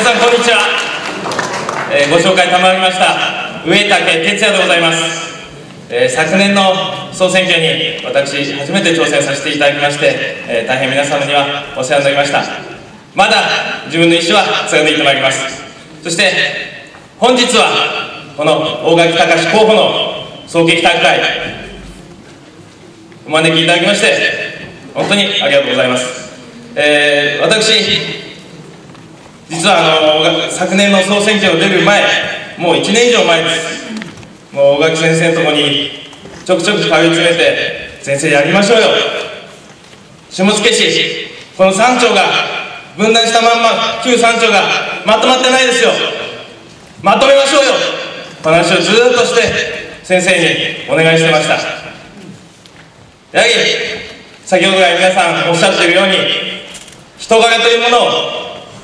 さんこんにちは。ご紹介賜りました上竹哲也でございます。昨年の総選挙に私初めて挑戦させていただきまして、大変皆様にはお世話になりました。まだ自分の意思は貫いてまいります。そして本日はこの大垣隆候補の早期帰宅会お招きいただきまして本当にありがとうございます。私実は昨年の総選挙の出る前、もう1年以上前です。もう大垣先生のところにちょくちょく通い詰めて、先生やりましょうよ、下野市この3町が分断したまんま旧3町がまとまってないですよ、まとめましょうよ話をずっとして先生にお願いしてました。やはり先ほどから皆さんおっしゃっているように人柄というものを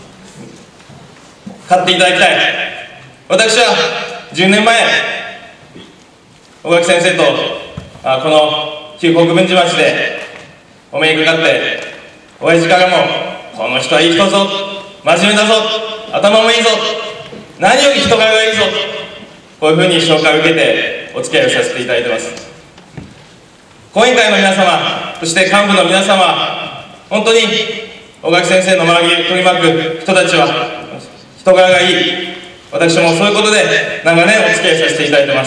買っていただきたい。私は10年前大垣先生とこの旧国分寺町でお目にかかって、親父からもこの人はいい人ぞ、真面目だぞ、頭もいいぞ、何より人柄がいいぞ、こういうふうに紹介を受けてお付き合いをさせていただいています。講演会の皆様、そして幹部の皆様、本当に大垣先生の周りを取り巻く人たちは人柄がいい。私もそういうことで長年お付き合いさせていただいています。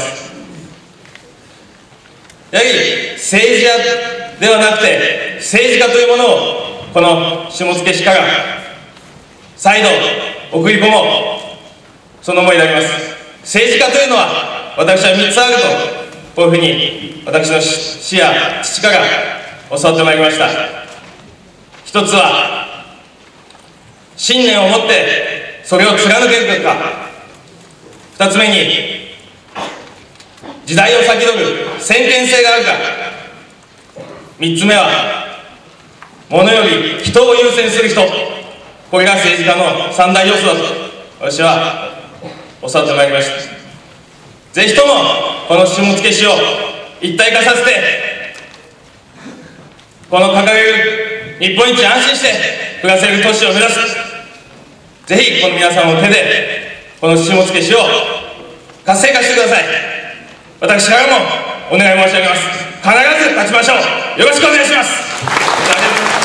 やはり政治家ではなくて政治家というものをこの下野市から再度送り込もう、その思いであります。政治家というのは私は3つあると、こういうふうに私の師や父から教わってまいりました。一つは信念を持ってそれを貫けるか、2つ目に時代を先取る先見性があるか、3つ目は物より人を優先する人、これが政治家の3大要素だと私は教わってまいりました。ぜひともこの下野市を一体化させて、この掲げる日本一安心して暮らせる都市を目指す。ぜひこの皆さんの手でこの下野市を活性化してください。私からもお願い申し上げます。必ず勝ちましょう。よろしくお願いします。